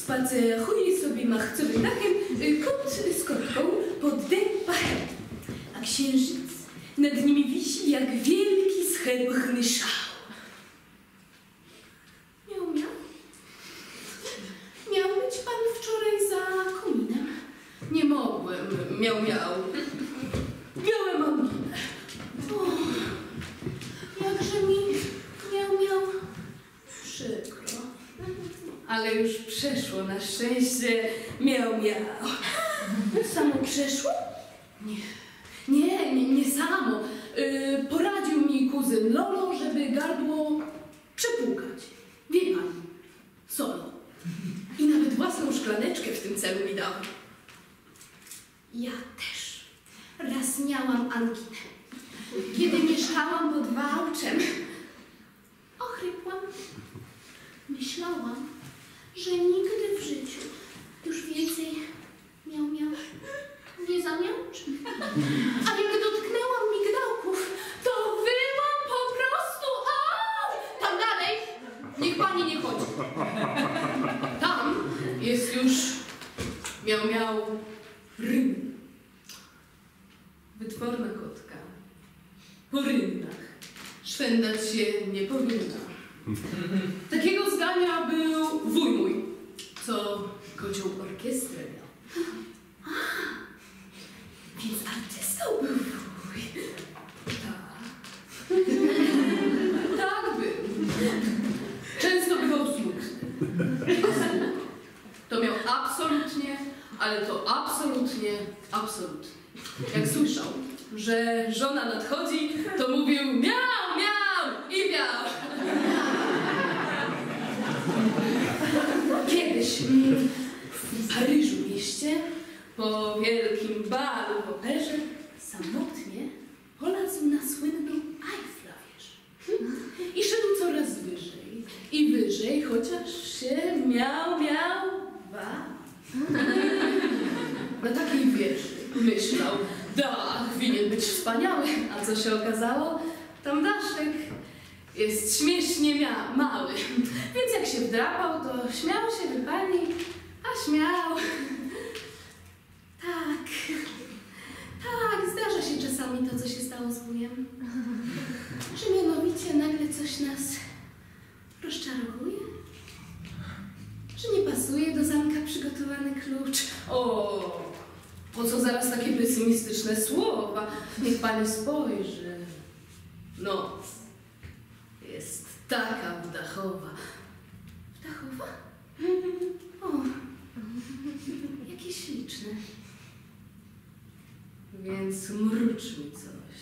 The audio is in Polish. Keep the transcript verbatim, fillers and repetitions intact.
Spaceruje sobie machcowym dachem kot z kotką pod dębachem, a księżyc nad nimi wisi jak wielki srebrny szał. Miał, miał. Miał być pan wczoraj za kominem. Nie mogłem. Miał, miał. Miałem anginę. O, jakże mi miał, miał przykro. Ale już przeszło na szczęście. Miał, miał. Samo przeszło? Nie. Nie, nie, nie samo. Yy, poradził mi kuzyn Lolo, żeby gardło przepłukać. Wie pan, solo. I nawet własną szklaneczkę w tym celu mi dał. Ja też raz miałam anginę. Kiedy mieszkałam pod Wałczem, ochrypłam. Myślałam, że nigdy w życiu już więcej miał, miał nie zamiałczę. A jak dotknęłam migdałków, to wyłam po prostu. O! Tam dalej niech pani nie chodzi. Tam jest już miał, miał ryn. Wytworna kotka. Po rynnach szwendać się nie powinna. Takiego zdania był wuj mój, co kocioł orkiestrę miał. A, więc artystą był wuj. Tak. Tak był. Często bywał smutny. To miał absolutnie, ale to absolutnie, absolutnie. Jak słyszał, że żona nadchodzi, to mówił miau, miau i miau. Kiedyś w Paryżu mieście, po wielkim balu w operze, samotnie polazł na słynną Eiffla wieżę. I szedł coraz wyżej i wyżej, chociaż się miał, miał, ba. Na takiej wieży myślał, dach winien być wspaniały, a co się okazało? Tam daszek jest śmiesznie mia mały, więc jak się wdrapał, to śmiał się wypali, a śmiał. Tak, tak, zdarza się czasami to, co się stało z wujem. Że mianowicie nagle coś nas rozczarowuje, że nie pasuje do zamka przygotowany klucz. O, po co zaraz takie pesymistyczne słowa? Niech pani spojrzy. Noc jest taka wdachowa. Wdachowa? O, jakie śliczne. Więc mrucz mi coś.